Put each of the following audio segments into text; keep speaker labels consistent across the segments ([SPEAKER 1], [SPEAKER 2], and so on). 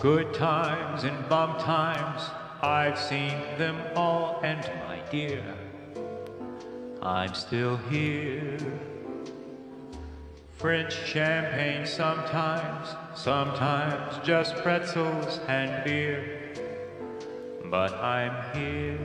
[SPEAKER 1] Good times and bum times, I've seen them all, and my dear, I'm still here. French champagne sometimes, sometimes just pretzels and beer, but I'm here.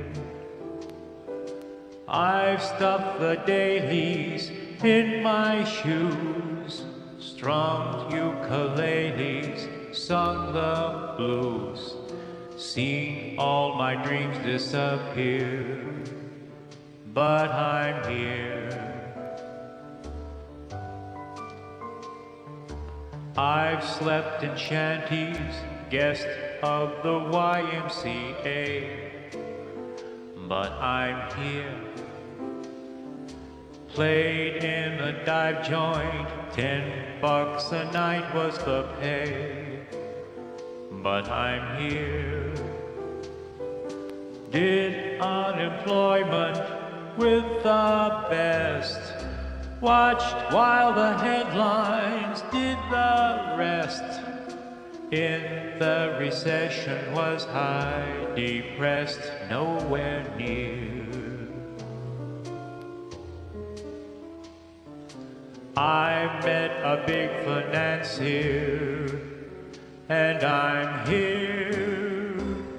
[SPEAKER 1] I've stuffed the dailies in my shoes, strummed ukuleles, sung the blues, seen all my dreams disappear, but I'm here. I've slept in shanties, guest of the YMCA, but I'm here. Played in a dive joint, $10 a night was the pay, but I'm here. Did unemployment with the best, watched while the headlines did the rest. In the recession was high, depressed, nowhere near. I met a big financier, and I'm here.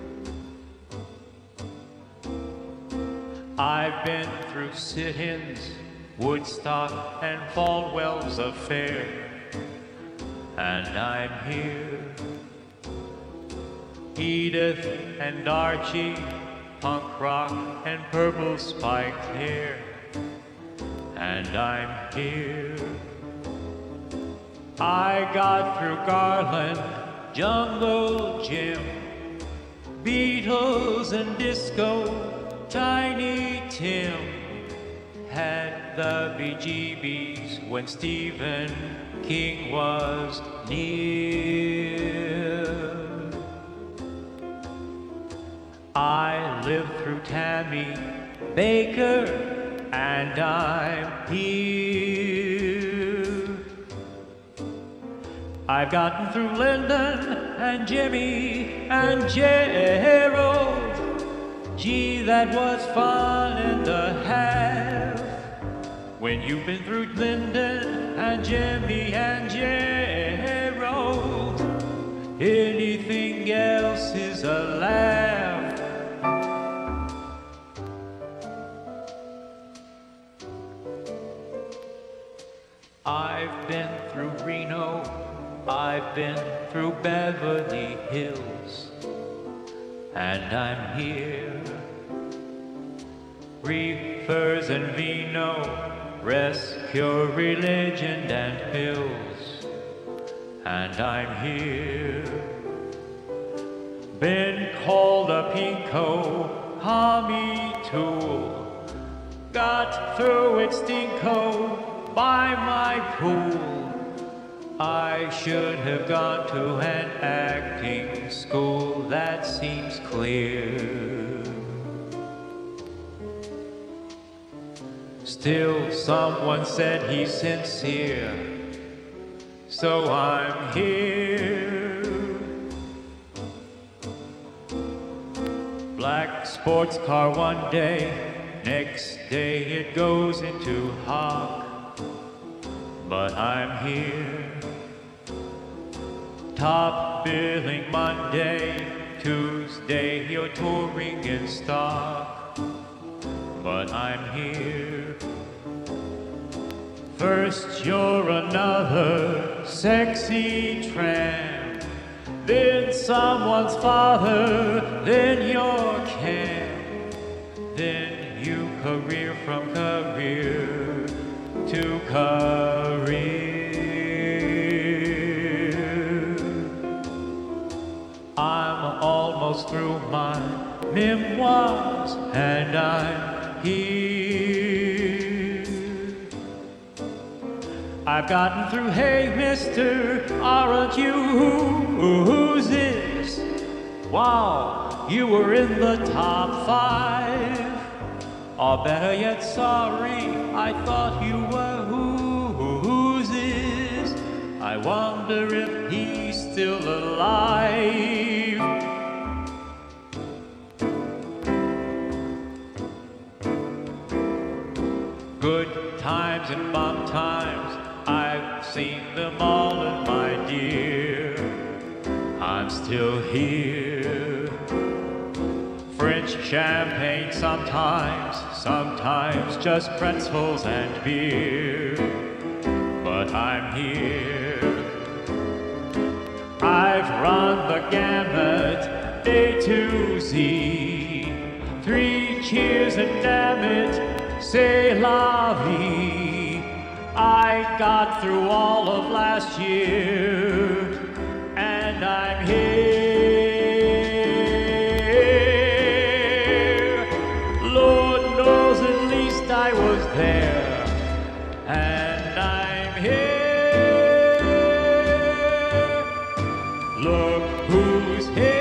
[SPEAKER 1] I've been through sit-ins, Woodstock and Falwell's affair, and I'm here. Edith and Archie, punk rock and purple spiked hair, and I'm here. I got through Garland, Jungle Jim, Beatles and disco, Tiny Tim. Had the BGBs when Stephen King was near. I lived through Tammy Baker, and I'm here. I've gotten through Lyndon and Jimmy and Gerald. Gee, that was fun and a half. When you've been through Lyndon and Jimmy and Gerald, anything else is a laugh. I've been through Reno, I've been through Beverly Hills, and I'm here. Reefers and vino, rescue religion and pills, and I'm here. Been called a pinko, homie tool, got through it stinko by my pool. I should have gone to an acting school, that seems clear. Still, someone said he's sincere, so I'm here. Black sports car one day, next day it goes into hock, but I'm here. Top billing Monday, Tuesday you're touring in stock, but I'm here. First you're another sexy tramp, then someone's father, then your camp, then you career from career to career. I'm almost through my memoirs, and I'm here. I've gotten through, hey mister, aren't you? Who's this? Wow, you were in the top 5. Or better yet, sorry, I thought you were. Who's this? I wonder if he's still alive. Good times and bum times, I've seen them all, and my dear, I'm still here. French champagne sometimes, sometimes just pretzels and beer, but I'm here. I've run the gamut, A to Z, 3 cheers and damn it, c'est la vie. I got through all of last year, and I'm here. Lord knows at least I was there, and I'm here. Look who's here.